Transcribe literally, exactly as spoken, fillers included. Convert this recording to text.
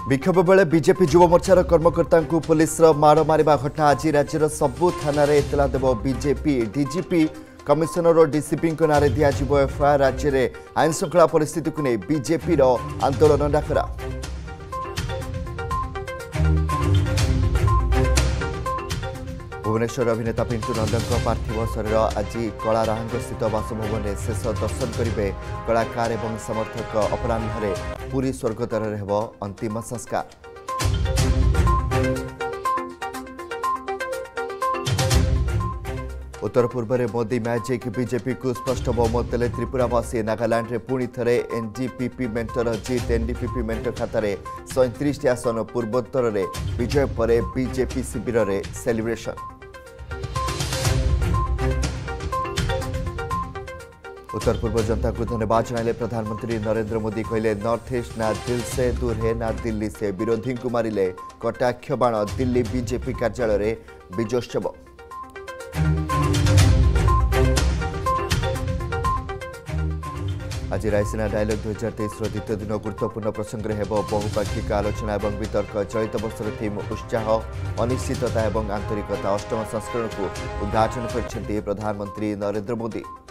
विक्षोभ बेले BJP युव मोर्चार कर्मकर्ता police माड़ मारिबा घटना आज राज्यर सबु थाना एतला देव बीजेपी डीजीपी कमिशनर और डीसीपी नारे दिज्व एफआईआर। राज्य में आईन श्रृंखला परिस्थिति को नहीं बीजेपी आंदोलन डाकरा। भुवनेश्वर अभिनेता पिंटू नंदन पार्थिव शरीर आज कलाराहांग स्थित बासभवन में शेष दर्शन करेंगे कलाकार और समर्थक। अपराह्न पुरी स्वर्गद्वार अंतिम संस्कार। उत्तर पूर्व में मोदी मैजिक बीजेपी को स्पष्ट बहुमत देले त्रिपुरावासी। नागालैंड में पुणी थे एनडीपीपी मेंटर जीत। एनडीपीपी मेंटर खाता सैंतीस आसन। पूर्वोत्तर में विजय पर बीजेपी शिविर में सेलिब्रेशन। उत्तर पूर्व जनता को धन्यवाद जनाइले प्रधानमंत्री नरेंद्र मोदी। कहले नॉर्थ ईस्ट ना दिल से दूर है ना दिल्ली से। विरोधी को मारिले कटाक्ष बाण। दिल्ली बीजेपी कार्यालय में विजयोत्सव। आज रायसीना डायलॉग दुई हजार तेईस द्वितीय दिन गुरुत्वपूर्ण प्रसंग में बहुपाक्षिक आलोचना और वितर्क। चलित वर्षर थीम उत्साह अनिश्चितता और आंतरिकता। अष्टम संस्करण को उद्घाटन कर प्रधानमंत्री नरेंद्र मोदी।